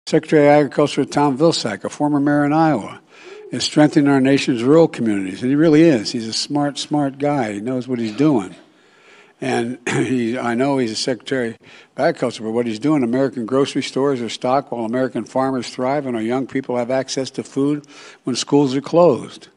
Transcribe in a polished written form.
Secretary of Agriculture Tom Vilsack, a former mayor in Iowa, is strengthening our nation's rural communities. And he really is. He's a smart, smart guy. He knows what he's doing. And I know he's a Secretary of Agriculture, but what he's doing, American grocery stores are stocked while American farmers thrive and our young people have access to food when schools are closed.